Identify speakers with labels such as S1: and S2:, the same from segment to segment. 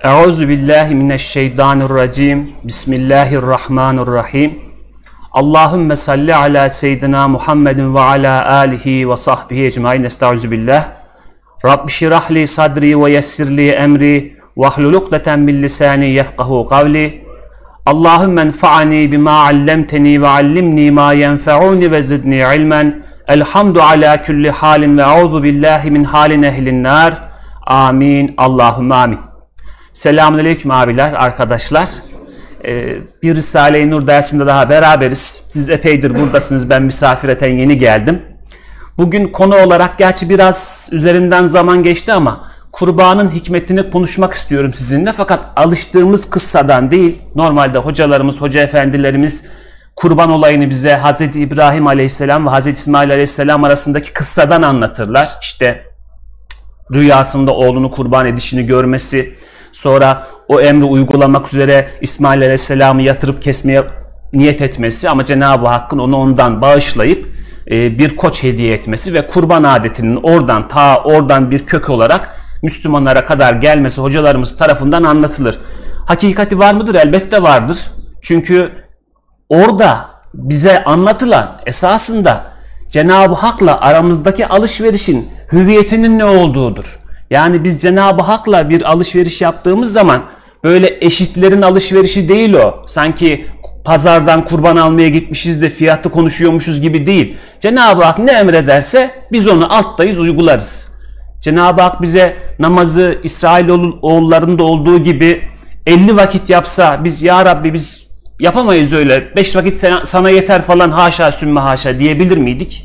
S1: Euzu billahi mineşşeytanirracim. Bismillahirrahmanirrahim. Allahümme salli ala seyyidina Muhammedin ve ala alihi ve sahbihi ecmaîn. Estaizu billah. Rabbi şirah li sadri ve yessir li emri ve hlul ukdeten min lisani yefkahu kavli. Allahümme enfa'ni bima allemteni ve allimni ma yenfe'uni ve zidni ilmen. Elhamdu ala kulli halin ve euzu billahi min halin ehlin nar. Amin. Allahümme amin. Selamünaleyküm abiler, arkadaşlar. Bir Risale-i Nur dersinde daha beraberiz. Siz epeydir buradasınız. Ben misafireten yeni geldim. Bugün konu olarak gerçi biraz üzerinden zaman geçti ama kurbanın hikmetini konuşmak istiyorum sizinle. Fakat alıştığımız kıssadan değil, normalde hocalarımız, hoca efendilerimiz kurban olayını bize Hz. İbrahim Aleyhisselam ve Hz. İsmail Aleyhisselam arasındaki kıssadan anlatırlar. İşte rüyasında oğlunu kurban edişini görmesi, sonra o emri uygulamak üzere İsmail Aleyhisselam'ı yatırıp kesmeye niyet etmesi ama Cenab-ı Hakk'ın onu ondan bağışlayıp bir koç hediye etmesi ve kurban adetinin oradan bir kök olarak Müslümanlara kadar gelmesi hocalarımız tarafından anlatılır. Hakikati var mıdır? Elbette vardır. Çünkü orada bize anlatılan esasında Cenab-ı Hak'la aramızdaki alışverişin hüviyetinin ne olduğudur. Yani biz Cenab-ı Hak'la bir alışveriş yaptığımız zaman böyle eşitlerin alışverişi değil o. Sanki pazardan kurban almaya gitmişiz de fiyatı konuşuyormuşuz gibi değil. Cenab-ı Hak ne emrederse biz onu alttayız, uygularız. Cenab-ı Hak bize namazı İsrailoğullarında olduğu gibi 50 vakit yapsa biz ya Rabbi biz yapamayız öyle 5 vakit sana yeter falan haşa sümme haşa diyebilir miydik?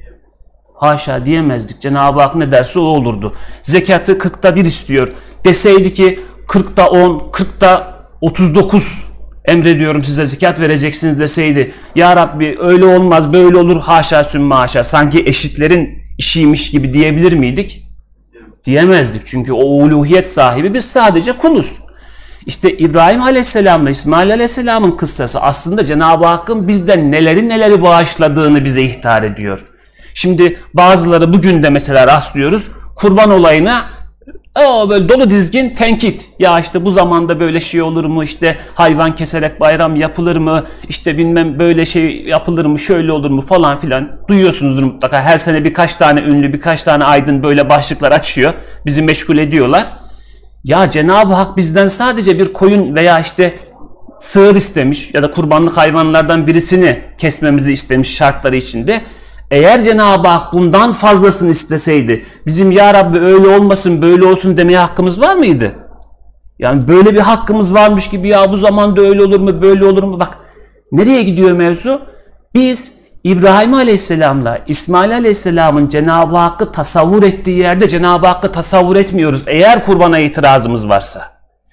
S1: Haşa diyemezdik. Cenab-ı Hak ne derse o olurdu. Zekatı 40'ta 1 istiyor. Deseydi ki 40'ta 10, 40'ta 39 emrediyorum size zekat vereceksiniz deseydi. Ya Rabbi öyle olmaz böyle olur haşa sümme haşa. Sanki eşitlerin işiymiş gibi diyebilir miydik? Diyemezdik. Çünkü o uluhiyet sahibi biz sadece kuluz. İşte İbrahim Aleyhisselam'la İsmail Aleyhisselam'ın kıssası aslında Cenab-ı Hakk'ın bizden neleri bağışladığını bize ihtar ediyor. Şimdi bazıları bugün de mesela rastlıyoruz kurban olayına böyle dolu dizgin tenkit. Ya işte bu zamanda böyle şey olur mu? İşte hayvan keserek bayram yapılır mı? İşte bilmem böyle şey yapılır mı? Şöyle olur mu? Falan filan. Duyuyorsunuzdur mutlaka. Her sene birkaç tane ünlü, birkaç tane aydın böyle başlıklar açıyor. Bizi meşgul ediyorlar. Ya Cenab-ı Hak bizden sadece bir koyun veya işte sığır istemiş ya da kurbanlık hayvanlardan birisini kesmemizi istemiş şartları içinde. Eğer Cenab-ı Hak bundan fazlasını isteseydi bizim ya Rabbi öyle olmasın böyle olsun demeye hakkımız var mıydı? Yani böyle bir hakkımız varmış gibi ya bu zamanda öyle olur mu böyle olur mu? Bak nereye gidiyor mevzu? Biz İbrahim Aleyhisselam'la İsmail Aleyhisselam'ın Cenab-ı Hakk'ı tasavvur ettiği yerde Cenab-ı Hakk'ı tasavvur etmiyoruz. Eğer kurbana itirazımız varsa.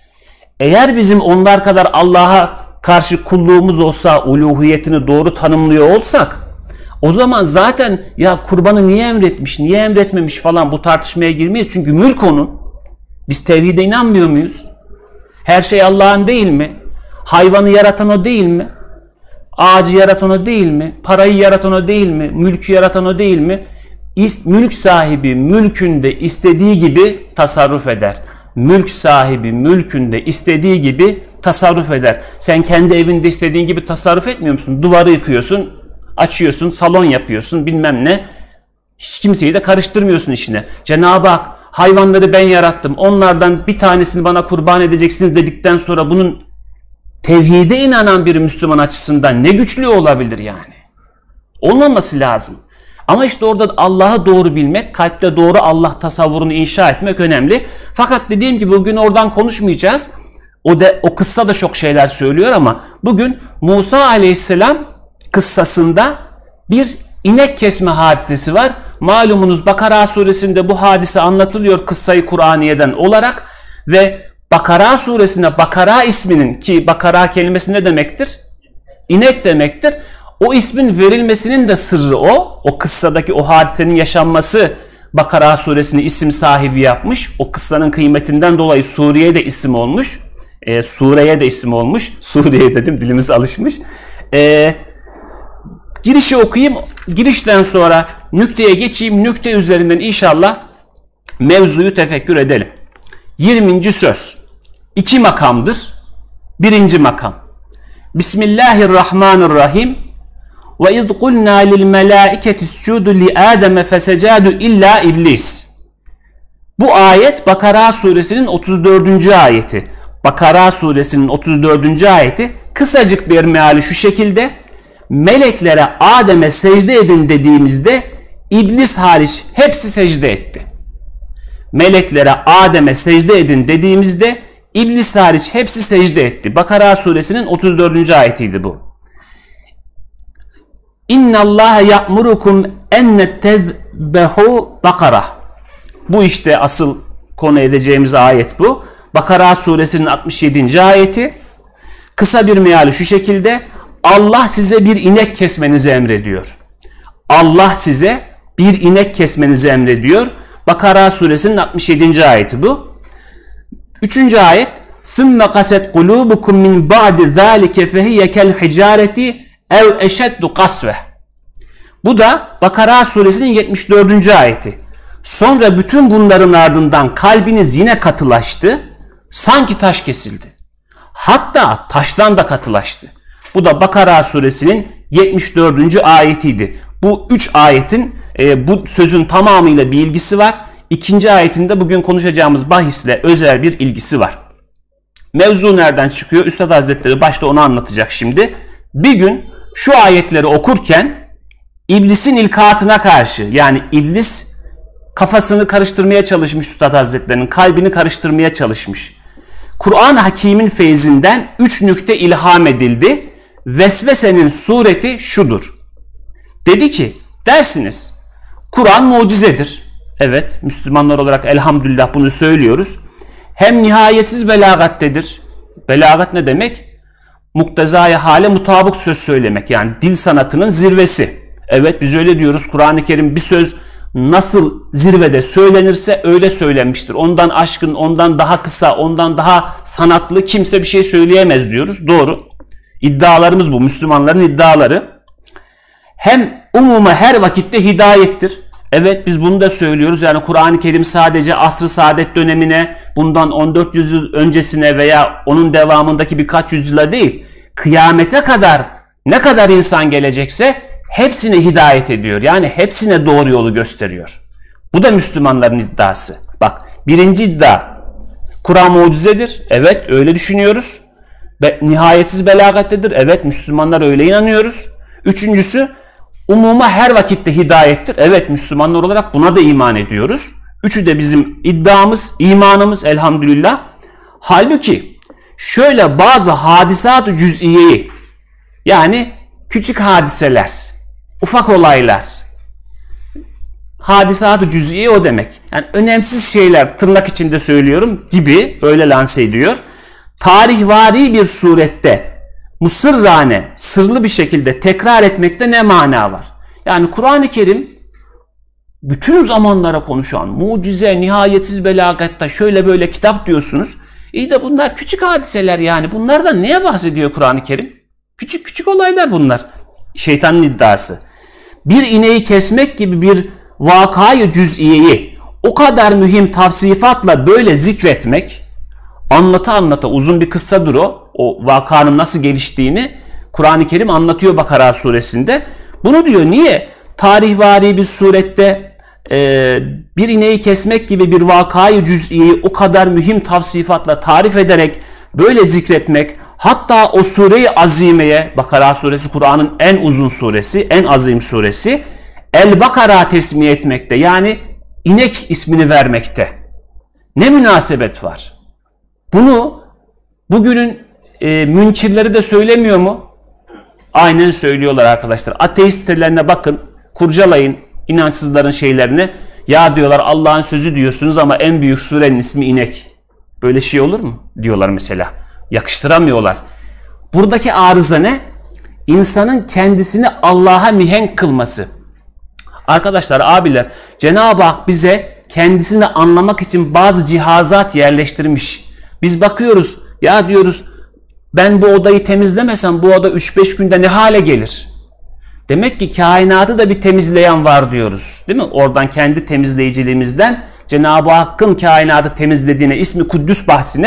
S1: Eğer bizim onlar kadar Allah'a karşı kulluğumuz olsa, uluhiyetini doğru tanımlıyor olsak o zaman zaten ya kurbanı niye emretmiş, niye emretmemiş falan bu tartışmaya girmeyiz. Çünkü mülk onun. Biz tevhide inanmıyor muyuz? Her şey Allah'ın değil mi? Hayvanı yaratan o değil mi? Ağacı yaratan o değil mi? Parayı yaratan o değil mi? Mülkü yaratan o değil mi? Mülk sahibi mülkünde istediği gibi tasarruf eder. Mülk sahibi mülkünde istediği gibi tasarruf eder. Sen kendi evinde istediğin gibi tasarruf etmiyor musun? Duvarı yıkıyorsun, açıyorsun, salon yapıyorsun, bilmem ne. Hiç kimseyi de karıştırmıyorsun işine. Cenab-ı Hak hayvanları ben yarattım. Onlardan bir tanesini bana kurban edeceksiniz dedikten sonra bunun tevhide inanan bir Müslüman açısından ne güçlüğü olabilir yani? Olmaması lazım. Ama işte orada Allah'ı doğru bilmek, kalpte doğru Allah tasavvurunu inşa etmek önemli. Fakat dediğim gibi bugün oradan konuşmayacağız. O kıssa da çok şeyler söylüyor ama bugün Musa Aleyhisselam kıssasında bir inek kesme hadisesi var. Malumunuz Bakara suresinde bu hadise anlatılıyor kıssayı Kur'aniye'den olarak ve Bakara suresine Bakara isminin ki Bakara kelimesi ne demektir? İnek demektir. O ismin verilmesinin de sırrı o. O kıssadaki o hadisenin yaşanması Bakara suresini isim sahibi yapmış. O kıssanın kıymetinden dolayı Suriye'ye de isim olmuş. Sureye de isim olmuş. Suriye dedim dilimiz alışmış. Girişi okuyayım. Girişten sonra nükteye geçeyim. Nükte üzerinden inşallah mevzuyu tefekkür edelim. 20. söz. iki makamdır. Birinci makam. Bismillahirrahmanirrahim. Ve iz kulna lil melaiketi iscudu li Adem fesecadu illa iblis. Bu ayet Bakara suresinin 34. ayeti. Bakara suresinin 34. ayeti kısacık bir meali şu şekilde: meleklere Adem'e secde edin dediğimizde iblis hariç hepsi secde etti. Meleklere Adem'e secde edin dediğimizde iblis hariç hepsi secde etti. Bakara suresinin 34. ayetiydi bu. İnna Allah ya'murukum en tezbehu bakara. Bu işte asıl konu edeceğimiz ayet bu. Bakara suresinin 67. ayeti. Kısa bir meali şu şekilde: Allah size bir inek kesmenizi emrediyor. Allah size bir inek kesmenizi emrediyor. Bakara suresinin 67. ayeti bu. 3. ayet: ثُمَّ قَسَتْ قُلُوبُكُمْ مِنْ بَعْدِ ذَٰلِكَ فَهِيَ كَالْحِجَارَةِ اَوْ اَشَدُّ قَسْوَةً. Bu da Bakara suresinin 74. ayeti. Sonra bütün bunların ardından kalbiniz yine katılaştı, sanki taş kesildi. Hatta taştan da katılaştı. Bu da Bakara suresinin 74. ayetiydi. Bu 3 ayetin bu sözün tamamıyla bir ilgisi var. İkinci ayetinde bugün konuşacağımız bahisle özel bir ilgisi var. Mevzu nereden çıkıyor? Üstad Hazretleri başta onu anlatacak şimdi. Bir gün şu ayetleri okurken iblisin ilkatına karşı, yani iblis kafasını karıştırmaya çalışmış Üstad Hazretleri'nin, kalbini karıştırmaya çalışmış. Kur'an-ı Hakîm'in feyzinden 3 nükte ilham edildi. Vesvesenin sureti şudur. Dedi ki, dersiniz Kur'an mucizedir. Evet, Müslümanlar olarak elhamdülillah bunu söylüyoruz. Hem nihayetsiz belagattedir. Belagat ne demek? Muktezaya hale mutabık söz söylemek. Yani dil sanatının zirvesi. Evet, biz öyle diyoruz. Kur'an-ı Kerim bir söz nasıl zirvede söylenirse öyle söylenmiştir. Ondan aşkın, ondan daha kısa, ondan daha sanatlı kimse bir şey söyleyemez diyoruz. Doğru. İddialarımız bu. Müslümanların iddiaları. Hem umuma her vakitte hidayettir. Evet, biz bunu da söylüyoruz. Yani Kur'an-ı Kerim sadece asr-ı saadet dönemine, bundan 1400 yıl öncesine veya onun devamındaki birkaç yüzyıla değil, kıyamete kadar ne kadar insan gelecekse hepsine hidayet ediyor. Yani hepsine doğru yolu gösteriyor. Bu da Müslümanların iddiası. Bak, birinci iddia, Kur'an mucizedir. Evet, öyle düşünüyoruz. Nihayetsiz belagattedir. Evet, Müslümanlar öyle inanıyoruz. Üçüncüsü, umuma her vakitte hidayettir. Evet, Müslümanlar olarak buna da iman ediyoruz. Üçü de bizim iddiamız, imanımız elhamdülillah. Halbuki şöyle bazı hadisat-ı cüz'iyeyi, yani küçük hadiseler, ufak olaylar, hadisat-ı cüz'iye o demek. Yani önemsiz şeyler, tırnak içinde söylüyorum, gibi öyle lanse ediyor. Tarihvari bir surette musırrane, sırlı bir şekilde tekrar etmekte ne mana var? Yani Kur'an-ı Kerim bütün zamanlara konuşan, mucize, nihayetsiz belagatta şöyle böyle kitap diyorsunuz. İyi de bunlar küçük hadiseler yani. Bunlardan neye bahsediyor Kur'an-ı Kerim? Küçük küçük olaylar bunlar. Şeytanın iddiası. Bir ineği kesmek gibi bir vakayı cüz'iyeyi o kadar mühim tavsifatla böyle zikretmek, anlata anlata, uzun bir kıssadır o. O vakanın nasıl geliştiğini Kur'an-ı Kerim anlatıyor Bakara suresinde. Bunu diyor. Niye? Tarihvari bir surette bir ineği kesmek gibi bir vakayı cüz'iyi o kadar mühim tavsifatla tarif ederek böyle zikretmek, hatta o sure-i azimeye, Bakara suresi Kur'an'ın en uzun suresi, en azim suresi, El-Bakara tesmiye etmekte, yani inek ismini vermekte. Ne münasebet var? Bunu bugünün münçirleri de söylemiyor mu? Aynen söylüyorlar arkadaşlar. Ateist sitelerine bakın, kurcalayın inançsızların şeylerini. Ya diyorlar, Allah'ın sözü diyorsunuz ama en büyük surenin ismi inek. Böyle şey olur mu? Diyorlar mesela. Yakıştıramıyorlar. Buradaki arıza ne? İnsanın kendisini Allah'a mihenk kılması. Arkadaşlar, abiler, Cenab-ı Hak bize kendisini anlamak için bazı cihazat yerleştirmiş. Biz bakıyoruz, ya diyoruz, ben bu odayı temizlemesem bu oda 3-5 günde ne hale gelir? Demek ki kainatı da bir temizleyen var diyoruz. Değil mi? Oradan kendi temizleyiciliğimizden Cenab-ı Hakk'ın kainatı temizlediğine, ismi Kuddüs bahsine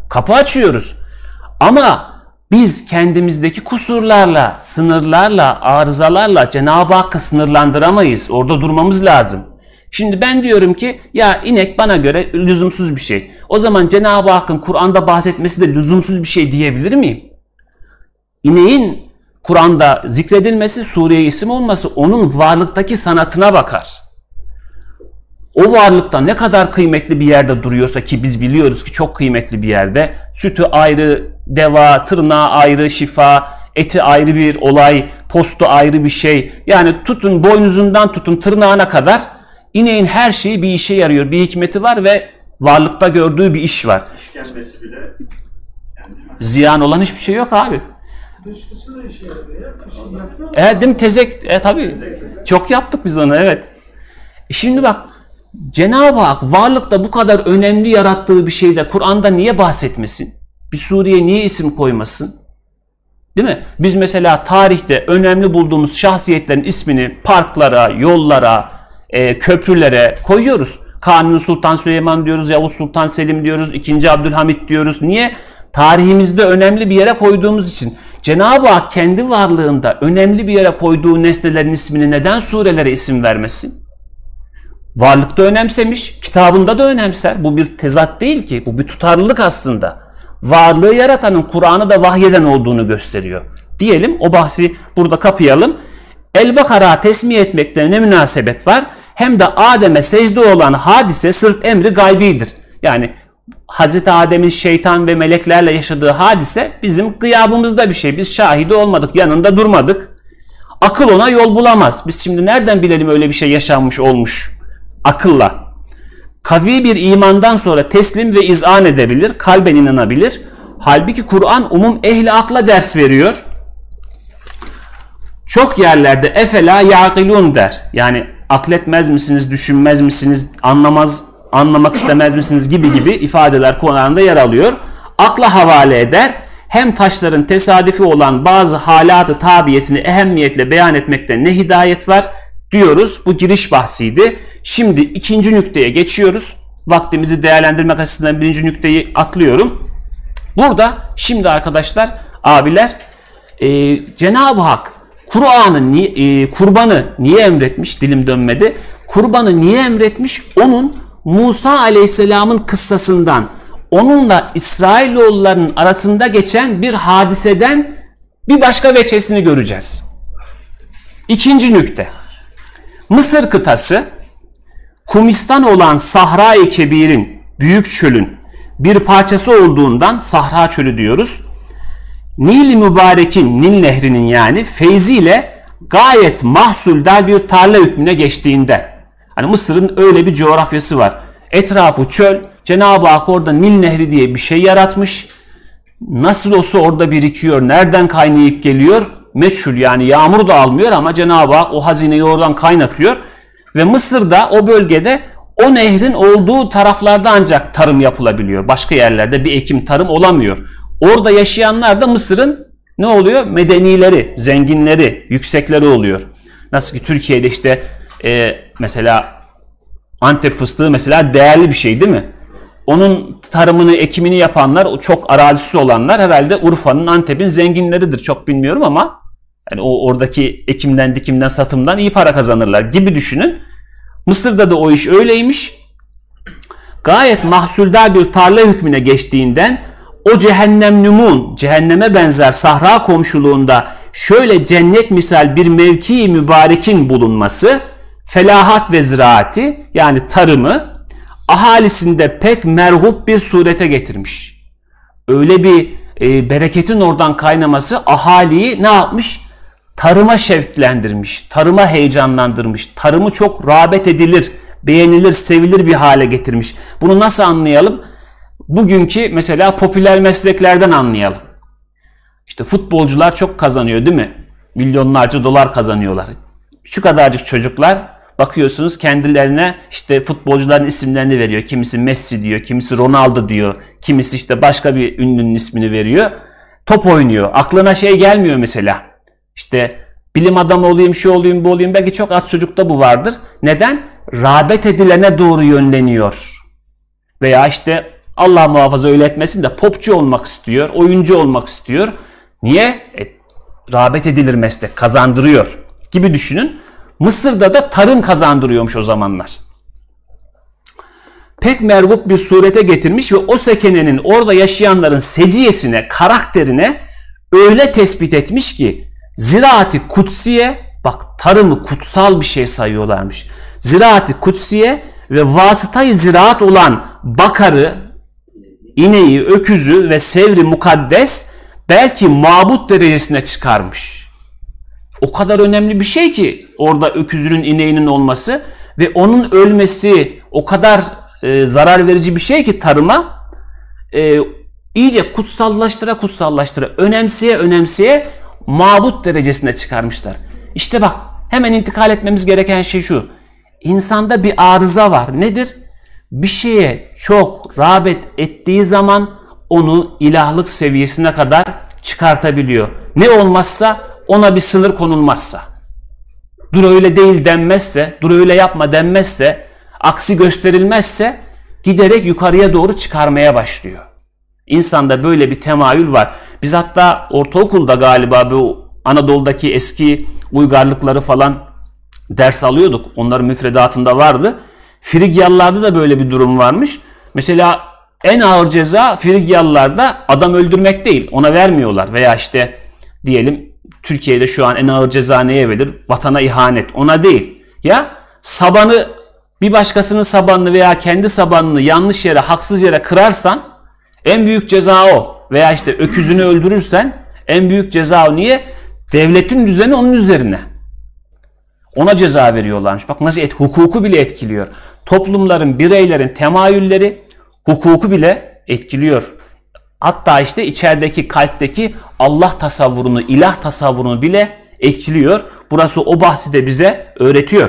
S1: Kapı açıyoruz. Ama biz kendimizdeki kusurlarla, sınırlarla, arızalarla Cenab-ı Hakk'ı sınırlandıramayız. Orada durmamız lazım. Şimdi ben diyorum ki ya inek bana göre lüzumsuz bir şey. O zaman Cenab-ı Hakk'ın Kur'an'da bahsetmesi de lüzumsuz bir şey diyebilir miyim? İneğin Kur'an'da zikredilmesi, sureye isim olması onun varlıktaki sanatına bakar. O varlıkta ne kadar kıymetli bir yerde duruyorsa, ki biz biliyoruz ki çok kıymetli bir yerde, sütü ayrı, deva, tırnağı ayrı, şifa, eti ayrı bir olay, postu ayrı bir şey. Yani tutun boynuzundan tutun tırnağına kadar ineğin her şeyi bir işe yarıyor, bir hikmeti var ve varlıkta gördüğü bir iş var.
S2: İşkembesi bile yani
S1: ziyan olan hiçbir şey yok abi.
S3: Dışkısı da işe yarıyor ya. Kışın yapıyor mu?
S1: Evet değil mi? Tezek. Tabii. Çok yaptık biz onu, evet. Şimdi bak, Cenab-ı Hak varlıkta bu kadar önemli yarattığı bir şeyde Kur'an'da niye bahsetmesin? Bir sureye niye isim koymasın? Değil mi? Biz mesela tarihte önemli bulduğumuz şahsiyetlerin ismini parklara, yollara, köprülere koyuyoruz. Kanuni Sultan Süleyman diyoruz, Yavuz Sultan Selim diyoruz, 2. Abdülhamit diyoruz. Niye? Tarihimizde önemli bir yere koyduğumuz için. Cenab-ı Hak kendi varlığında önemli bir yere koyduğu nesnelerin ismini neden surelere isim vermesin? Varlıkta önemsemiş, kitabında da önemser. Bu bir tezat değil ki, bu bir tutarlılık aslında. Varlığı yaratanın Kur'an'ı da vahyeden olduğunu gösteriyor. Diyelim, o bahsi burada kapayalım. El-Bakara tesmih etmekte ne münasebet var? Hem de Adem'e secde olan hadise sırf emri gaybidir. Yani Hazreti Adem'in şeytan ve meleklerle yaşadığı hadise bizim gıyabımızda bir şey. Biz şahidi olmadık, yanında durmadık. Akıl ona yol bulamaz. Biz şimdi nereden bilelim öyle bir şey yaşanmış olmuş? Akılla. Kavi bir imandan sonra teslim ve izan edebilir, kalben inanabilir. Halbuki Kur'an umum ehli akla ders veriyor. Çok yerlerde efela yaqilun der. Yani akletmez misiniz, düşünmez misiniz, anlamak istemez misiniz gibi ifadeler Kur'an'da yer alıyor. Akla havale eder. Hem taşların tesadüfi olan bazı halatı tabiyesini ehemmiyetle beyan etmekte ne hidayet var diyoruz. Bu giriş bahsiydi. Şimdi ikinci nükteye geçiyoruz. Vaktimizi değerlendirmek açısından birinci nükteyi atlıyorum. Burada şimdi arkadaşlar, abiler, Cenab-ı Hak kurbanı niye emretmiş? Dilim dönmedi. Kurbanı niye emretmiş? Onun Musa Aleyhisselam'ın kıssasından, onunla İsrailoğullarının arasında geçen bir hadiseden bir başka veçesini göreceğiz. İkinci nükte. Mısır kıtası, Kumistan olan Sahra-i Kebir'in, büyük çölün bir parçası olduğundan Sahra çölü diyoruz. Nil-i Mübarek'in, Nil nehrinin yani feyziyle gayet mahsuldar bir tarla hükmüne geçtiğinde. Hani Mısır'ın öyle bir coğrafyası var. Etrafı çöl. Cenab-ı Hak orada Nil nehri diye bir şey yaratmış. Nasıl olsa orada birikiyor. Nereden kaynayıp geliyor? Meçhul, yani yağmur da almıyor ama Cenab-ı Hak o hazineyi oradan kaynatıyor. Ve Mısır'da, o bölgede o nehrin olduğu taraflarda ancak tarım yapılabiliyor. Başka yerlerde bir ekim, tarım olamıyor. Orada yaşayanlar da Mısır'ın ne oluyor? Medenileri, zenginleri, yüksekleri oluyor. Nasıl ki Türkiye'de işte mesela Antep fıstığı mesela değerli bir şey değil mi? Onun tarımını, ekimini yapanlar, çok arazisi olanlar herhalde Urfa'nın, Antep'in zenginleridir. Çok bilmiyorum ama yani oradaki ekimden, dikimden, satımdan iyi para kazanırlar gibi düşünün. Mısır'da da o iş öyleymiş. Gayet mahsuldar bir tarla hükmüne geçtiğinden o cehenneme benzer sahra komşuluğunda şöyle cennet misal bir mevki mübarekin bulunması, felahat ve ziraati yani tarımı ahalisinde pek merhub bir surete getirmiş. Öyle bir bereketin oradan kaynaması ahaliyi ne yapmış? Tarıma şevklendirmiş, tarıma heyecanlandırmış, tarımı çok rağbet edilir, beğenilir, sevilir bir hale getirmiş. Bunu nasıl anlayalım? Bugünkü mesela popüler mesleklerden anlayalım. İşte futbolcular çok kazanıyor değil mi? Milyonlarca dolar kazanıyorlar. Şu kadarcık çocuklar bakıyorsunuz kendilerine işte futbolcuların isimlerini veriyor. Kimisi Messi diyor, kimisi Ronaldo diyor, kimisi işte başka bir ünlünün ismini veriyor. Top oynuyor. Aklına şey gelmiyor mesela. İşte bilim adamı olayım, şu olayım, bu olayım. Belki çok az çocukta bu vardır. Neden? Rağbet edilene doğru yönleniyor. Veya işte Allah muhafaza öyle etmesin de popçu olmak istiyor, oyuncu olmak istiyor. Niye? Rağbet edilir meslek, kazandırıyor gibi düşünün. Mısır'da da tarım kazandırıyormuş o zamanlar. Pek mergup bir surete getirmiş ve o sekenenin orada yaşayanların seciyesine, karakterine öyle tespit etmiş ki ziraat-ı kutsiye, bak tarımı kutsal bir şey sayıyorlarmış. Ziraat-ı kutsiye ve vasıtayı ziraat olan bakarı, ineği, öküzü ve sevri mukaddes belki mabut derecesine çıkarmış. O kadar önemli bir şey ki orada öküzünün, ineğinin olması ve onun ölmesi o kadar zarar verici bir şey ki tarıma, iyice kutsallaştıra, önemseye mabut derecesine çıkarmışlar. İşte bak, hemen intikal etmemiz gereken şey şu. İnsanda bir arıza var. Nedir? Bir şeye çok rağbet ettiği zaman onu ilahlık seviyesine kadar çıkartabiliyor. Ne olmazsa, ona bir sınır konulmazsa. Dur öyle değil denmezse, dur öyle yapma denmezse, aksi gösterilmezse giderek yukarıya doğru çıkarmaya başlıyor. İnsanda böyle bir temayül var. Biz hatta ortaokulda galiba bu Anadolu'daki eski uygarlıkları falan ders alıyorduk. Onların müfredatında vardı. Frigyalılarda da böyle bir durum varmış. Mesela en ağır ceza Frigyalılarda adam öldürmek değil. Ona vermiyorlar. Veya işte diyelim Türkiye'de şu an en ağır ceza neye verilir? Vatana ihanet. Ona değil. Ya sabanı, bir başkasının sabanını veya kendi sabanını yanlış yere, haksız yere kırarsan en büyük ceza o. Veya işte öküzünü öldürürsen en büyük ceza o. Niye? Devletin düzeni onun üzerine. Ona ceza veriyorlarmış. Bak nasıl hukuku bile etkiliyor. Toplumların, bireylerin temayülleri hukuku bile etkiliyor. Hatta işte içerideki, kalpteki Allah tasavvurunu, ilah tasavvurunu bile etkiliyor. Burası o bahsi de bize öğretiyor.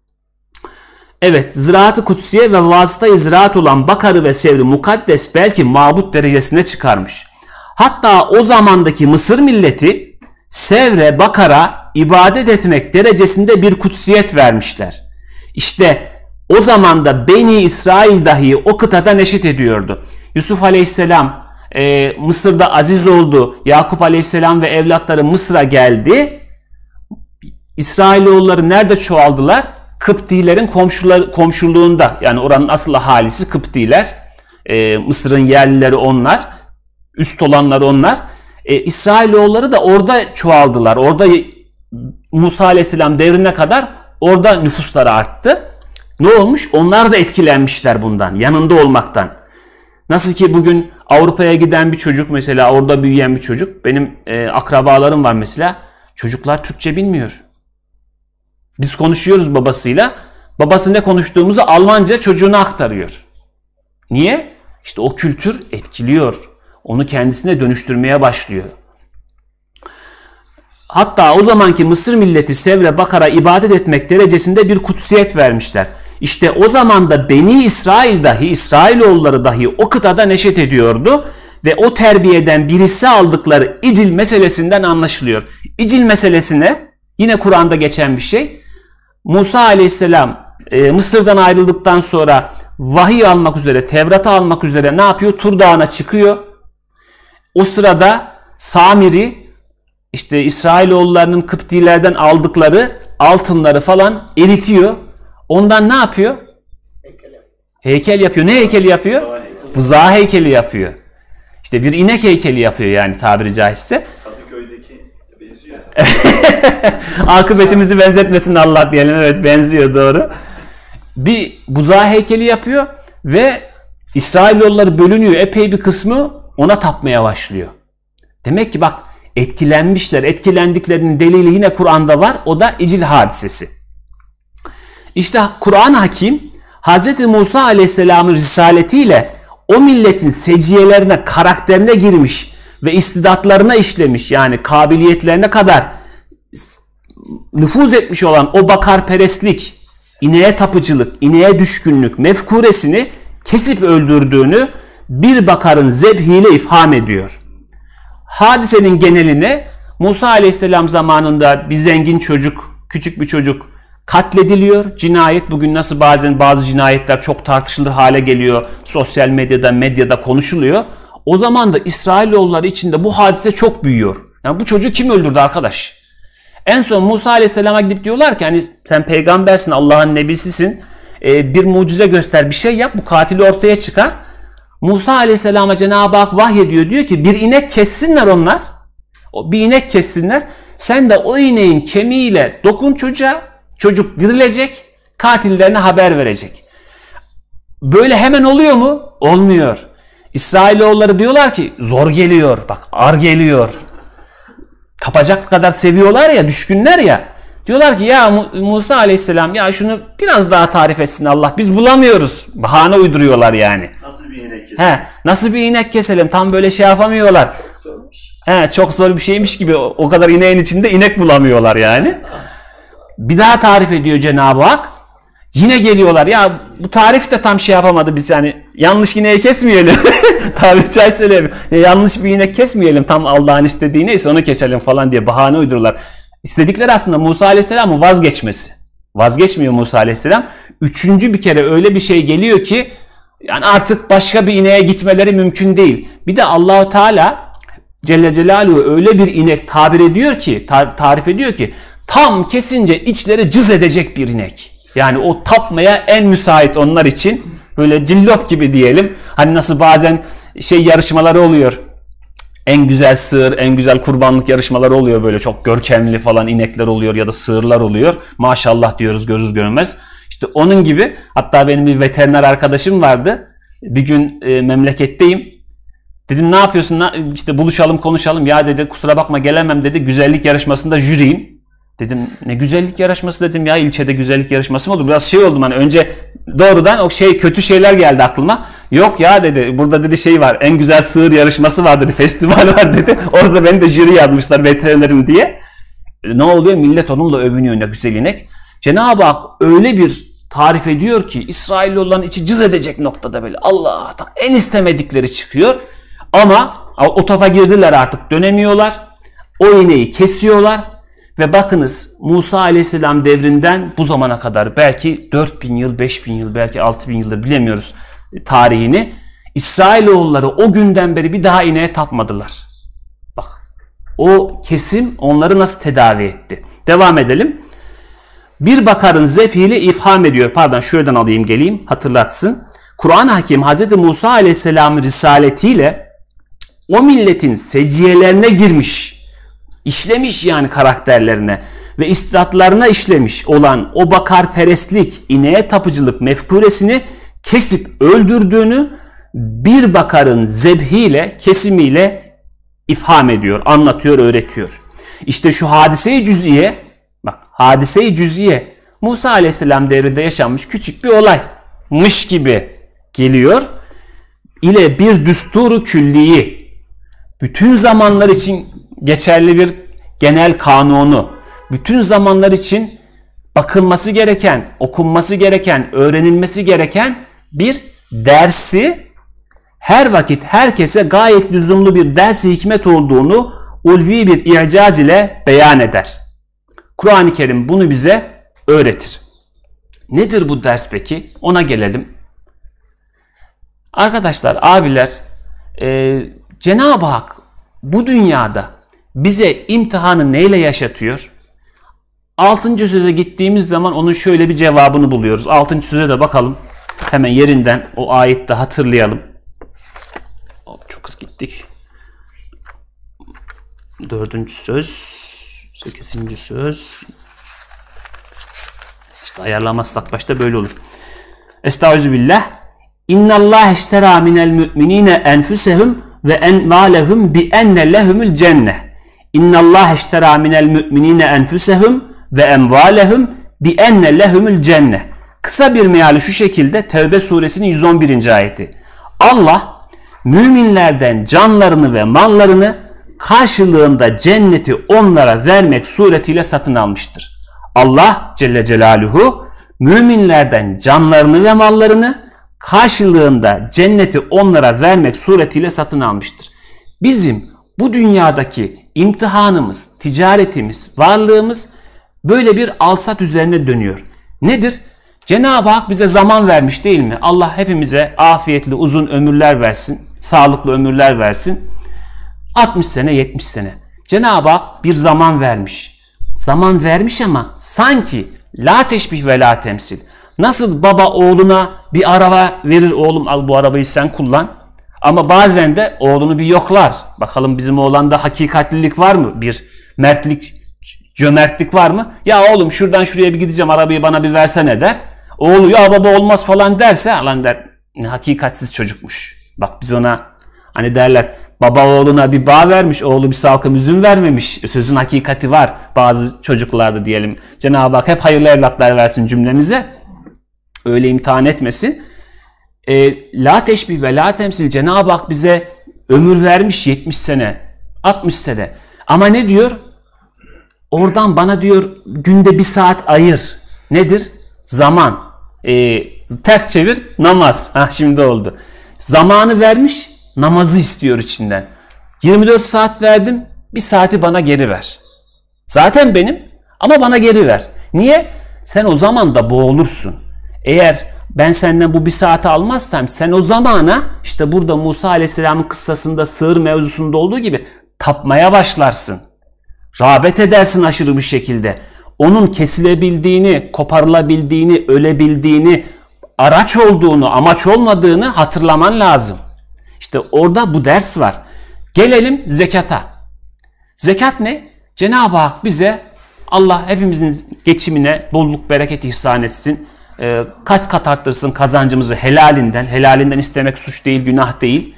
S1: Evet, ziraat-ı kutsiye ve vasıta-i ziraat olan bakarı ve sevri mukaddes belki mabut derecesine çıkarmış. Hatta o zamandaki Mısır milleti sevre, bakara ibadet etmek derecesinde bir kutsiyet vermişler. İşte o zaman da Beni İsrail dahi o kıtada neşet ediyordu. Yusuf Aleyhisselam Mısır'da aziz oldu. Yakup Aleyhisselam ve evlatları Mısır'a geldi. İsrailoğulları nerede çoğaldılar? Kıptilerin komşuluğunda. Yani oranın asıl ahalisi Kıptiler. Mısır'ın yerlileri onlar. Üst olanlar onlar. İsrailoğulları da orada çoğaldılar. Orada Musa Aleyhisselam devrine kadar orada nüfusları arttı. Ne olmuş? Onlar da etkilenmişler bundan. Yanında olmaktan. Nasıl ki bugün Avrupa'ya giden bir çocuk, mesela orada büyüyen bir çocuk. Benim akrabalarım var mesela. Çocuklar Türkçe bilmiyor. Biz konuşuyoruz babasıyla. Babası ne konuştuğumuzu Almanca çocuğuna aktarıyor. Niye? İşte o kültür etkiliyor. Onu kendisine dönüştürmeye başlıyor. Hatta o zamanki Mısır milleti sevre, bakara ibadet etmek derecesinde bir kutsiyet vermişler. İşte o zaman da Beni İsrail dahi, İsrailoğulları dahi o kıtada neşet ediyordu ve o terbiyeden birisi aldıkları icil meselesinden anlaşılıyor. İcil meselesine yine Kur'an'da geçen bir şey. Musa Aleyhisselam Mısır'dan ayrıldıktan sonra vahiy almak üzere, Tevrat'ı almak üzere ne yapıyor? Tur Dağı'na çıkıyor. O sırada Samiri işte İsrailoğullarının Kıptilerden aldıkları altınları falan eritiyor. Ondan ne yapıyor? Heykel yapıyor. Ne heykeli yapıyor? Buzağı heykeli yapıyor. İşte bir inek heykeli yapıyor yani tabiri caizse.
S2: Kadıköy'deki benziyor.
S1: Akıbetimizi benzetmesin Allah diyelim. Evet, benziyor, doğru. Bir buzağı heykeli yapıyor ve İsrailoğulları bölünüyor. Epey bir kısmı ona tapmaya başlıyor. Demek ki bak, etkilenmişler. Etkilendiklerinin delili yine Kur'an'da var. O da İcil hadisesi. İşte Kur'an-ı Hakim Hz. Musa Aleyhisselam'ın risaletiyle o milletin seciyelerine, karakterine girmiş ve istidatlarına işlemiş, yani kabiliyetlerine kadar nüfuz etmiş olan o bakarperestlik, ineğe tapıcılık, ineğe düşkünlük mefkuresini kesip öldürdüğünü bir bakarın zebhiyle ifham ediyor. Hadisenin geneline Musa Aleyhisselam zamanında bir zengin çocuk, küçük bir çocuk katlediliyor. Cinayet, bugün nasıl bazen bazı cinayetler çok tartışılır hale geliyor. Sosyal medyada konuşuluyor. O zaman da İsrailoğulları içinde bu hadise çok büyüyor. Yani bu çocuğu kim öldürdü arkadaş? En son Musa Aleyhisselam'a gidip diyorlar ki hani sen peygambersin, Allah'ın nebisisin. Bir mucize göster, bir şey yap, bu katili ortaya çıkar. Musa Aleyhisselam'a Cenab-ı Hak vahyediyor, diyor ki bir inek kessinler onlar. Bir inek kessinler. Sen de o ineğin kemiğiyle dokun çocuğa. Çocuk dirilecek. Katillerine haber verecek. Böyle hemen oluyor mu? Olmuyor. İsrailoğulları diyorlar ki zor geliyor. Bak ar geliyor. Kapacak kadar seviyorlar ya, düşkünler ya. Diyorlar ki ya Musa Aleyhisselam ya şunu biraz daha tarif etsin Allah. Biz bulamıyoruz. Bahane uyduruyorlar yani.
S2: Nasıl bir inek keselim?
S1: Nasıl bir inek keselim? Tam böyle şey yapamıyorlar. Çok zor bir şeymiş gibi, o kadar ineğin içinde inek bulamıyorlar yani. Bir daha tarif ediyor Cenab-ı Hak. Yine geliyorlar. Ya bu tarif de tam şey yapamadı biz yani. Yanlış ineği kesmeyelim. Tabiri caizse yanlış bir inek kesmeyelim. Tam Allah'ın istediği neyse onu keselim falan diye bahane uydururlar. İstedikleri aslında Musa Aleyhisselam'ın vazgeçmesi. Vazgeçmiyor Musa Aleyhisselam. Üçüncü bir kere öyle bir şey geliyor ki yani artık başka bir ineğe gitmeleri mümkün değil. Bir de Allahu Teala Celle Celaluhu öyle bir inek tabir ediyor ki, tarif ediyor ki tam kesince içleri cız edecek bir inek. Yani o tapmaya en müsait onlar için, böyle cillop gibi diyelim. Hani nasıl bazen yarışmaları oluyor. En güzel sığır, en güzel kurbanlık yarışmaları oluyor, böyle çok görkemli falan inekler oluyor ya da sığırlar oluyor. Maşallah diyoruz görürüz görmez. İşte onun gibi, hatta benim bir veteriner arkadaşım vardı. Bir gün memleketteyim. Dedim ne yapıyorsun? İşte buluşalım konuşalım. Ya dedi kusura bakma gelemem dedi. Güzellik yarışmasında jüriyim. Dedim ne güzellik yarışması dedim ya, ilçede güzellik yarışması mı olur? Biraz oldum hani, önce doğrudan kötü şeyler geldi aklıma. Yok ya dedi, burada dedi var, en güzel sığır yarışması var dedi, festival var dedi. Orada beni de jüri yazmışlar veterinerim diye. Ne oluyor? Millet onunla övünüyor, ne güzel inek. Cenab-ı Hak öyle bir tarif ediyor ki İsrailoğulların içi cız edecek noktada, böyle Allah'tan en istemedikleri çıkıyor. Ama o topa girdiler, artık dönemiyorlar. O ineği kesiyorlar. Ve bakınız Musa Aleyhisselam devrinden bu zamana kadar belki 4000 yıl, 5000 yıl, belki 6000 yıldır bilemiyoruz tarihini. İsrailoğulları o günden beri bir daha ineğe tapmadılar. Bak o kesim onları nasıl tedavi etti. Devam edelim. Bir bakarın zebhiyle ifham ediyor. Pardon şuradan alayım geleyim hatırlatsın. Kur'an-ı Hakim Hz. Musa Aleyhisselam'ın risaletiyle o milletin seciyelerine girmiş, işlemiş yani karakterlerine ve istidatlarına işlemiş olan o bakarperestlik, ineğe tapıcılık mefkuresini kesip öldürdüğünü bir bakarın zebhiyle, kesimiyle ifham ediyor, anlatıyor, öğretiyor. İşte şu hadise-i cüziye, bak hadise-i cüziye Musa Aleyhisselam devrinde yaşanmış küçük bir olaymış gibi geliyor. İle bir düsturu külliyi, bütün zamanlar için geçerli bir genel kanunu, bütün zamanlar için bakılması gereken, okunması gereken, öğrenilmesi gereken bir dersi, her vakit herkese gayet lüzumlu bir ders-i hikmet olduğunu ulvi bir i'caz ile beyan eder. Kur'an-ı Kerim bunu bize öğretir. Nedir bu ders peki? Ona gelelim. Arkadaşlar, abiler, Cenab-ı Hak bu dünyada bize imtihanı neyle yaşatıyor? 6. söze gittiğimiz zaman onun şöyle bir cevabını buluyoruz. 6. söze de bakalım. Hemen yerinden o ayette hatırlayalım. Çok hızlı gittik. 4. söz, 8. söz. İşte ayarlamazsak başta böyle olur. Estağfirullah. İnnallâhe işterâ minel mü'minîne enfusehum ve envâlehum bi enne lehumul cenneh. İnnallâhe işterâ minel mü'minîne enfusehum ve envâlehum bi enne lehumul cenneh. Kısa bir meali şu şekilde, Tevbe suresinin 111. ayeti. Allah müminlerden canlarını ve mallarını karşılığında cenneti onlara vermek suretiyle satın almıştır. Allah Celle Celaluhu müminlerden canlarını ve mallarını karşılığında cenneti onlara vermek suretiyle satın almıştır. Bizim bu dünyadaki imtihanımız, ticaretimiz, varlığımız böyle bir alsat üzerine dönüyor. Nedir? Cenab-ı Hak bize zaman vermiş değil mi? Allah hepimize afiyetli uzun ömürler versin, sağlıklı ömürler versin. 60 sene, 70 sene. Cenab-ı Hak bir zaman vermiş. Zaman vermiş ama sanki la teşbih ve la temsil. Nasıl baba oğluna bir araba verir, oğlum al bu arabayı sen kullan. Ama bazen de oğlunu bir yoklar. Bakalım bizim oğlanda hakikatlilik var mı? Bir mertlik, cömertlik var mı? Ya oğlum şuradan şuraya bir gideceğim, arabayı bana bir versene der. Oğlu ya baba olmaz falan derse alan der ne hakikatsiz çocukmuş. Bak biz ona hani derler baba oğluna bir bağ vermiş, oğlu bir salkım üzüm vermemiş. Sözün hakikati var bazı çocuklarda diyelim. Cenab-ı Hak hep hayırlı evlatlar versin cümlemize. Öyle imtihan etmesin. La teşbih ve la temsil. Cenab-ı Hak bize ömür vermiş 70 sene, 60 sene. Ama ne diyor? Oradan bana diyor günde 1 saat ayır. Nedir? Zaman. Ters çevir namaz. Şimdi oldu. Zamanı vermiş, namazı istiyor içinden. 24 saat verdim, 1 saati bana geri ver. Zaten benim ama bana geri ver. Niye? Sen o zaman da boğulursun. Eğer ben senden bu 1 saati almazsam sen o zamana işte burada Musa Aleyhisselam'ın kıssasında sığır mevzusunda olduğu gibi tapmaya başlarsın. Rağbet edersin aşırı bir şekilde. Onun kesilebildiğini, koparılabildiğini, ölebildiğini, araç olduğunu, amaç olmadığını hatırlaman lazım. İşte orada bu ders var. Gelelim zekata. Zekat ne? Cenab-ı Hak bize Allah hepimizin geçimine bolluk bereket ihsan etsin. Kaç kat arttırsın kazancımızı helalinden. Helalinden istemek suç değil, günah değil.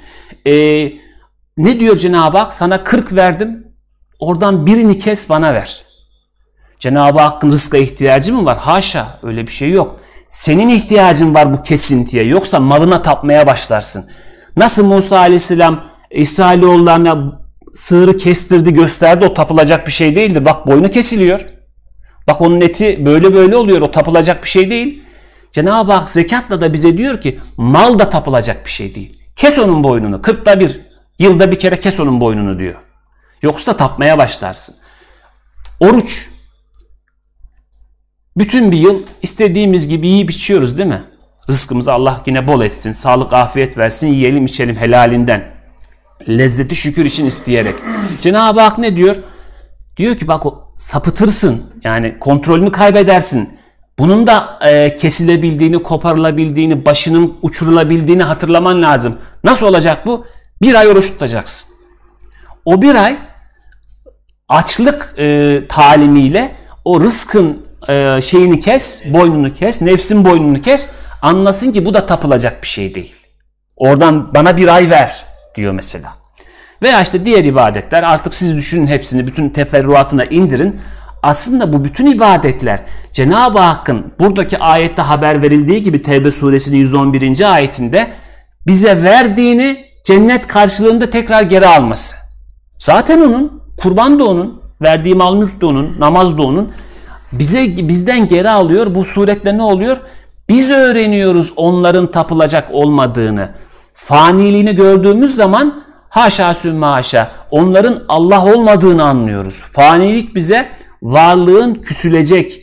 S1: Ne diyor Cenab-ı Hak? Sana 40 verdim. Oradan birini kes bana ver. Cenab-ı Hakk'ın rızka ihtiyacı mı var? Haşa, öyle bir şey yok. Senin ihtiyacın var bu kesintiye. Yoksa malına tapmaya başlarsın. Nasıl Musa Aleyhisselam İsrailoğullarına sığırı kestirdi, gösterdi, o tapılacak bir şey değildir. Bak boynu kesiliyor. Bak onun eti böyle böyle oluyor. O tapılacak bir şey değil. Cenab-ı Hak zekatla da bize diyor ki mal da tapılacak bir şey değil. Kes onun boynunu. 40'da bir, yılda bir kere kes onun boynunu diyor. Yoksa tapmaya başlarsın. Oruç. Bütün bir yıl istediğimiz gibi yiyip içiyoruz değil mi? Rızkımızı Allah yine bol etsin. Sağlık, afiyet versin. Yiyelim içelim helalinden. Lezzeti şükür için isteyerek. Cenab-ı Hak ne diyor? Diyor ki bak o sapıtırsın. Yani kontrolünü kaybedersin. Bunun da kesilebildiğini, koparılabildiğini, başının uçurulabildiğini hatırlaman lazım. Nasıl olacak bu? 1 ay oruç tutacaksın. O 1 ay açlık talimiyle o rızkın şeyini kes, boynunu kes, nefsin boynunu kes. Anlasın ki bu da tapılacak bir şey değil. Oradan bana 1 ay ver diyor mesela. Veya işte diğer ibadetler artık siz düşünün hepsini, bütün teferruatına indirin. Aslında bu bütün ibadetler Cenab-ı Hakk'ın buradaki ayette haber verildiği gibi Tevbe suresinin 111. ayetinde bize verdiğini cennet karşılığında tekrar geri alması. Zaten onun, kurban da onun, verdiği mal mülk de onun, namaz da onun. Bizden geri alıyor. Bu suretle ne oluyor? Biz öğreniyoruz onların tapılacak olmadığını. Faniliğini gördüğümüz zaman haşa sümme haşa onların Allah olmadığını anlıyoruz. Fanilik bize varlığın küsülecek,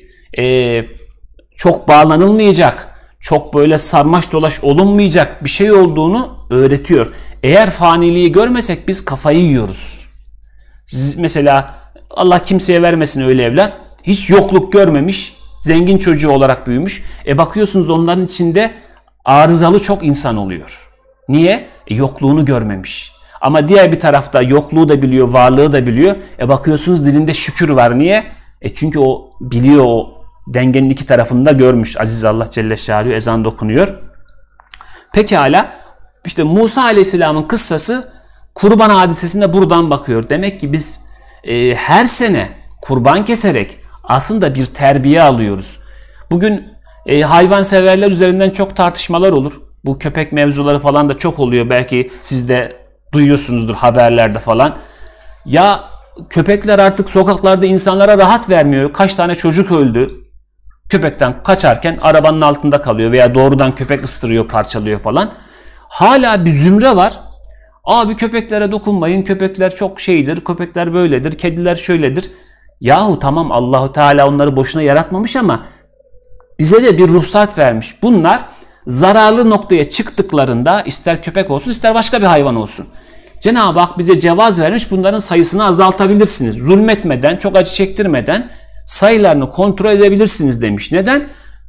S1: çok bağlanılmayacak, çok böyle sarmaş dolaş olunmayacak bir şey olduğunu öğretiyor. Eğer faniliği görmesek biz kafayı yiyoruz. Mesela Allah kimseye vermesin öyle evlat. Hiç yokluk görmemiş, zengin çocuğu olarak büyümüş. Bakıyorsunuz onların içinde arızalı çok insan oluyor. Niye? Yokluğunu görmemiş. Ama diğer bir tarafta yokluğu da biliyor, varlığı da biliyor. Bakıyorsunuz dilinde şükür var. Niye? Çünkü o biliyor, o dengenin iki tarafını da görmüş. Aziz Allah Celle Şanuhu ezan dokunuyor. Pekala, işte Musa Aleyhisselam'ın kıssası kurban hadisesine buradan bakıyor. Demek ki biz her sene kurban keserek aslında bir terbiye alıyoruz. Bugün hayvanseverler üzerinden çok tartışmalar olur. Bu köpek mevzuları falan da çok oluyor. Belki siz de duyuyorsunuzdur haberlerde falan. Ya köpekler artık sokaklarda insanlara rahat vermiyor. Kaç tane çocuk öldü. Köpekten kaçarken arabanın altında kalıyor veya doğrudan köpek ısırıyor, parçalıyor falan. Hala bir zümre var. Abi köpeklere dokunmayın. Köpekler çok şeydir. Köpekler böyledir. Kediler şöyledir. Yahu tamam, Allahu Teala onları boşuna yaratmamış ama bize de bir ruhsat vermiş. Bunlar zararlı noktaya çıktıklarında ister köpek olsun ister başka bir hayvan olsun, Cenab-ı Hak bize cevaz vermiş, bunların sayısını azaltabilirsiniz. Zulmetmeden, çok acı çektirmeden sayılarını kontrol edebilirsiniz demiş. Neden?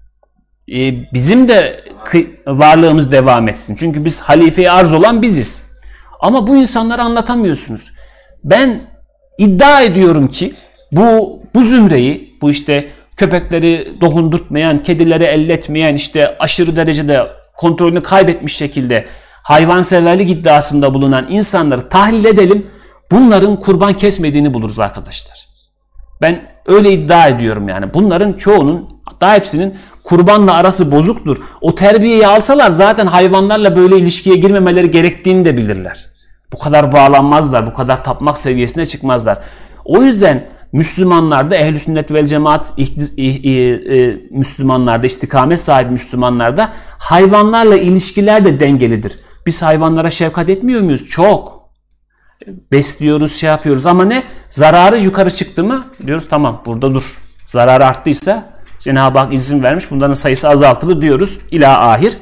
S1: Bizim de varlığımız devam etsin. Çünkü biz halife-i arz olan biziz. Ama bu insanlara anlatamıyorsunuz. Ben iddia ediyorum ki bu zümreyi, bu işte köpekleri dokundurtmayan, kedileri elletmeyen, işte aşırı derecede kontrolünü kaybetmiş şekilde hayvanseverlik iddiasında bulunan insanları tahlil edelim. Bunların kurban kesmediğini buluruz arkadaşlar. Ben öyle iddia ediyorum yani. Bunların çoğunun, hatta hepsinin kurbanla arası bozuktur. O terbiyeyi alsalar zaten hayvanlarla böyle ilişkiye girmemeleri gerektiğini de bilirler. Bu kadar bağlanmazlar, bu kadar tapmak seviyesine çıkmazlar. O yüzden Müslümanlarda, ehl-i sünnet vel cemaat Müslümanlarda, istikamet sahibi Müslümanlarda hayvanlarla ilişkiler de dengelidir. Biz hayvanlara şefkat etmiyor muyuz? Çok. Besliyoruz, şey yapıyoruz ama ne? Zararı yukarı çıktı mı? Diyoruz tamam, burada dur. Zararı arttıysa Cenab-ı Hak izin vermiş, bunların sayısı azaltılır diyoruz. İlâ ahir.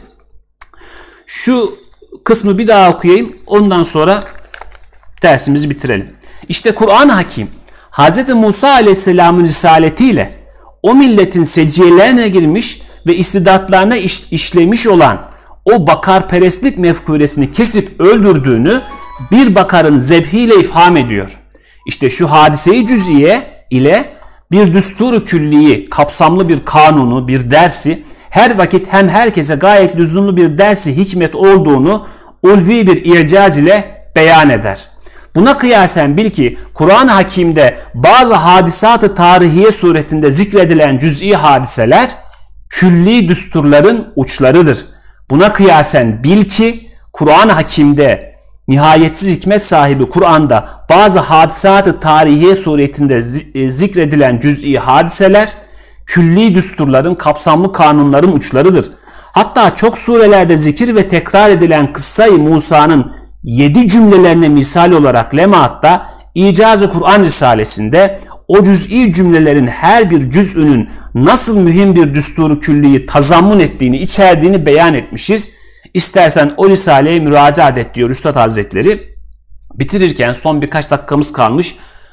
S1: Şu kısmı bir daha okuyayım. Ondan sonra dersimizi bitirelim. İşte Kur'an-ı Hakim Hz. Musa Aleyhisselam'ın risaletiyle o milletin secciyelerine girmiş ve istidatlarına işlemiş olan o bakarperestlik mefkuresini kesip öldürdüğünü bir bakarın zebhiyle ifham ediyor. İşte şu hadise-i cüz'iye ile bir düstur-u külliyi, kapsamlı bir kanunu, bir dersi, her vakit hem herkese gayet lüzumlu bir dersi hikmet olduğunu ulvi bir icaz ile beyan eder. Buna kıyasen bil ki Kur'an-ı Hakim'de bazı hadisat-ı tarihiye suretinde zikredilen cüz'i hadiseler külli düsturların uçlarıdır. Buna kıyasen bil ki Kur'an-ı Hakim'de nihayetsiz hikmet sahibi Kur'an'da bazı hadisat-ı tarihiye suretinde zikredilen cüz'i hadiseler külli düsturların, kapsamlı kanunların uçlarıdır. Hatta çok surelerde zikir ve tekrar edilen kıssa-i Musa'nın 7 cümlelerine misal olarak Lemaat'ta İcaz-ı Kur'an Risalesi'nde o cüz'i cümlelerin her bir cüz'ünün nasıl mühim bir düsturu külliyi tazammun ettiğini, içerdiğini beyan etmişiz. İstersen o Risale'ye müracaat et diyor Üstad Hazretleri. Bitirirken son birkaç dakikamız kalmış.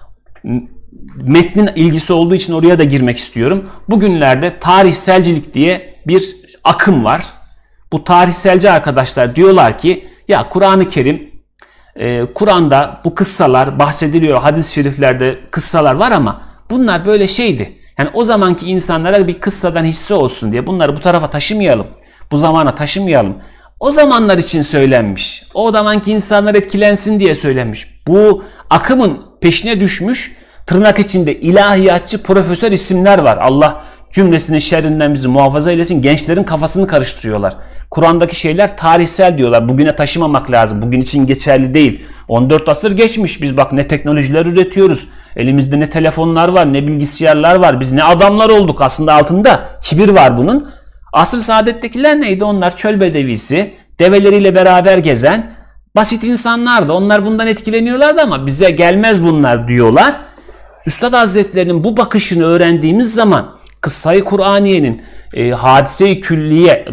S1: Metnin ilgisi olduğu için oraya da girmek istiyorum. Bugünlerde tarihselcilik diye bir akım var. Bu tarihselci arkadaşlar diyorlar ki ya Kur'an-ı Kerim, Kur'an'da bu kıssalar bahsediliyor, hadis-i şeriflerde kıssalar var ama bunlar böyle şeydi. Yani o zamanki insanlara bir kıssadan hisse olsun diye bunları bu tarafa taşımayalım, bu zamana taşımayalım. O zamanlar için söylenmiş, o zamanki insanlar etkilensin diye söylenmiş. Bu akımın peşine düşmüş, tırnak içinde ilahiyatçı profesör isimler var. Allah cümlesinin şerrinden bizi muhafaza eylesin. Gençlerin kafasını karıştırıyorlar. Kur'an'daki şeyler tarihsel diyorlar. Bugüne taşımamak lazım. Bugün için geçerli değil. 14 asır geçmiş. Biz bak ne teknolojiler üretiyoruz. Elimizde ne telefonlar var, ne bilgisayarlar var. Biz ne adamlar olduk. Aslında altında kibir var bunun. Asr-ı saadettekiler neydi? Onlar çöl bedevisi, develeriyle beraber gezen basit insanlardı. Onlar bundan etkileniyorlardı ama bize gelmez bunlar diyorlar. Üstad Hazretleri'nin bu bakışını öğrendiğimiz zaman Kıssa-i Kur'aniye'nin hadise-i külliye,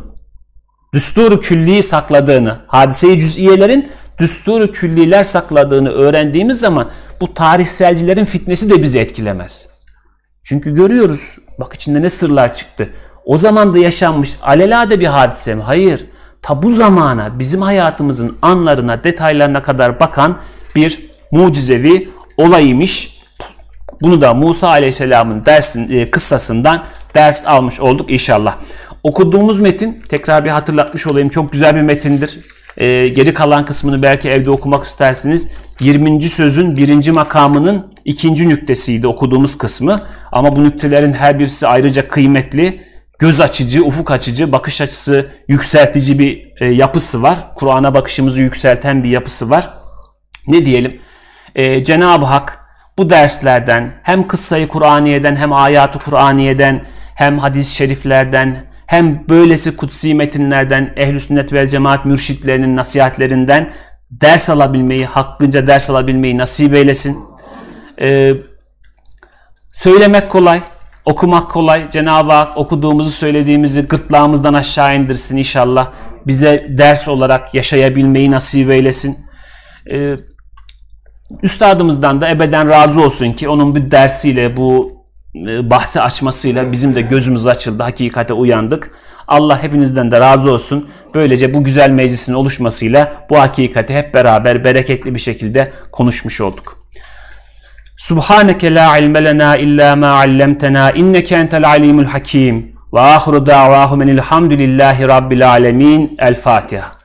S1: düstur-u külliyi sakladığını, hadise-i cüz'iyelerin düstur-u külliler sakladığını öğrendiğimiz zaman bu tarihselcilerin fitnesi de bizi etkilemez. Çünkü görüyoruz, bak içinde ne sırlar çıktı. O zaman da yaşanmış alelade bir hadise mi? Hayır. Ta bu zamana, bizim hayatımızın anlarına, detaylarına kadar bakan bir mucizevi olaymış. Bunu da Musa Aleyhisselam'ın kıssasından ders almış olduk inşallah. Okuduğumuz metin, tekrar bir hatırlatmış olayım, çok güzel bir metindir. Geri kalan kısmını belki evde okumak istersiniz. 20. sözün 1. makamının 2. nüktesiydi okuduğumuz kısmı. Ama bu nüktelerin her birisi ayrıca kıymetli, göz açıcı, ufuk açıcı, bakış açısı yükseltici bir yapısı var. Kur'an'a bakışımızı yükselten bir yapısı var. Ne diyelim? Cenab-ı Hak bu derslerden hem kıssayı Kur'aniye'den hem ayat-ı Kur'aniye'den hem hadis-i şeriflerden hem böylesi kutsi metinlerden ehl-i sünnet vel cemaat mürşitlerinin nasihatlerinden ders alabilmeyi, hakkınca ders alabilmeyi nasip eylesin. Söylemek kolay, okumak kolay. Cenab-ı Hak okuduğumuzu, söylediğimizi gırtlağımızdan aşağı indirsin inşallah. Bize ders olarak yaşayabilmeyi nasip eylesin. Üstadımızdan da ebeden razı olsun ki onun bu dersiyle, bu bahsi açmasıyla bizim de gözümüz açıldı, hakikate uyandık. Allah hepinizden de razı olsun. Böylece bu güzel meclisin oluşmasıyla bu hakikati hep beraber bereketli bir şekilde konuşmuş olduk. Subhaneke la ilme lena illa ma allamtena inneke entel alimul hakim ve ahiru da'vahum enilhamdülillahi rabbil alemin. El Fatiha.